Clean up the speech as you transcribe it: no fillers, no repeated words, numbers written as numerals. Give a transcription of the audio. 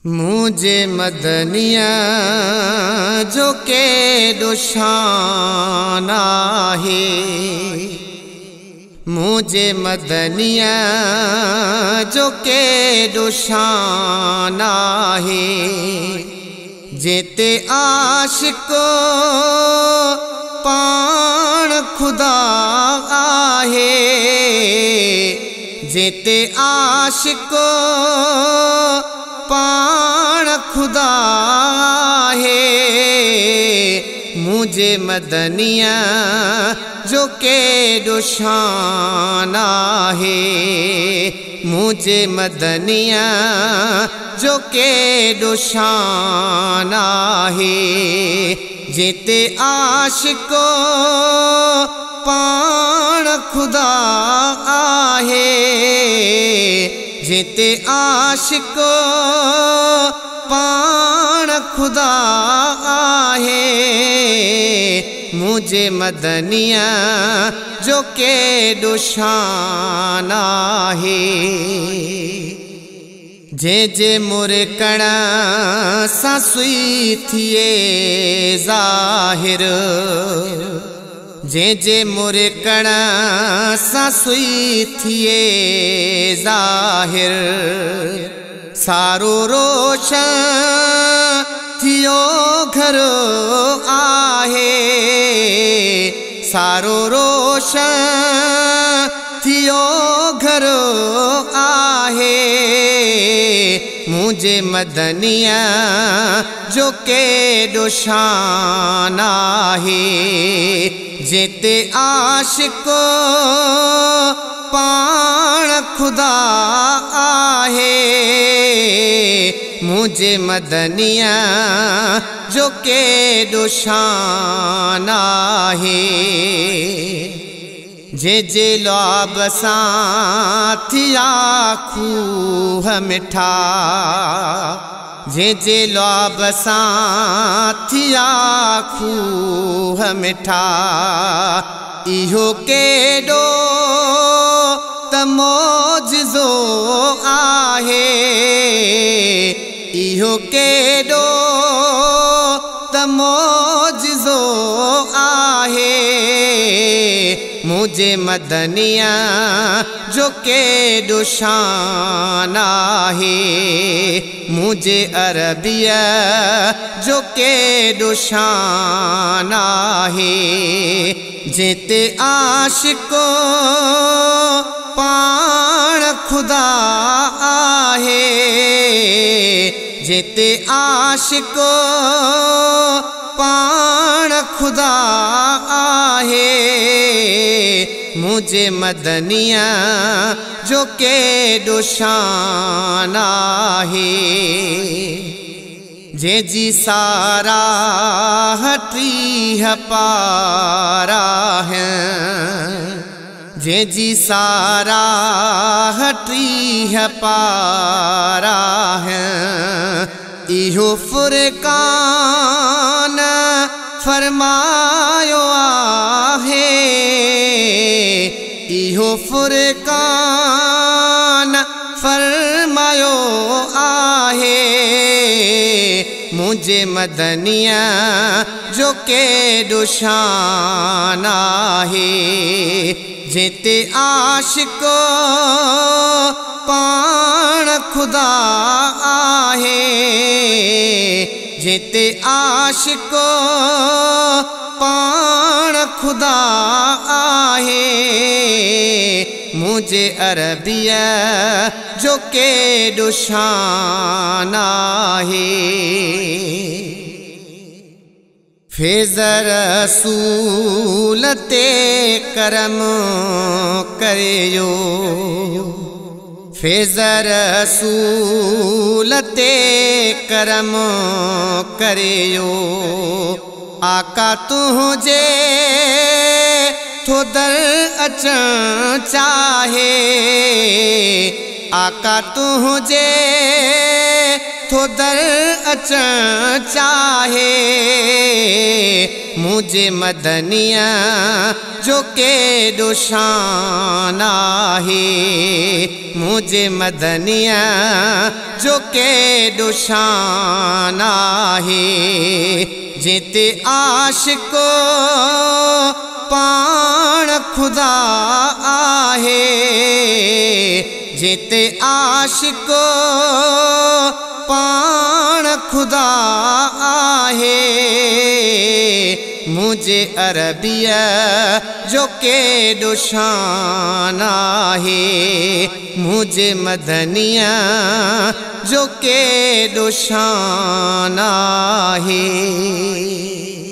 मुझे मदनिया जो के दुशाना है, मुझे मदनिया जो के दुशाना है। जेते आशिको पाण खुदा आहे, जेते आशिको पाण खुदा है। मुझे मदनिया जो के दुशाना है, मुझे मदनिया जो के दुशाना है। जेते आशिको पाण खुदा आहे, जेते आशिको पाण खुदा आहे। मुझे मदनिया जो के दुशाना है। जे जे मोरे कणा सासुई थिए ज़ाहिर, जे जे मोरे कणा सासुई थिए ज़ाहिर। सारो रोशन थियो घर आहे, सारो रोशन थियो घर आहे। मुझे मदनिया जो के दुशाना है, जेते आशिको पाण खुदा आहे। मुझे मदनिया जो के दुशाना है। जे जे लौब साथिया खूह मिठा, जे जे लौब साथिया खूह मिठा। इहो केडो त मोजिज़ो आहे, इहो केडो त मोजिज़ो आहे। मुझे मदनिया जो के दुशाना है, मुझे अरबिया जो के दुशाना है। जेते आशिको पाण खुदा आहे, जेते आशिको पाण खुदा आहे। मुझे मदनिया जो के दुशाना है। जे जी सारा हटी है पारा है, जे जी सारा हटी है पारा है। इहो फुरकान फरमायो आहे, इहो फुरकान फरमायो आहे। मुझे मदनिया जो के दुशाना है, जेते आशिको पाण खुदा आहे, जेते आशिको पाण खुदा आहे। मुझे अरबिया जो के दुशाना है। फैज़ रसूल ते करम करियो, फैज़ रसूल ते करम करियो। आका तुझे थो दर अचण चाहे, आका तुझे थो दर अचण चाहे मुझे मदनिया जो केॾो शान आहे मुझे मदनिया जो केॾो शान आहे जिते आशिको पाण खुदा आहे जिते आशिको पाण खुदा आहे मुझे अरबिया जो केॾो शान आहे मुझे मदनिया जो केॾो शान आहे।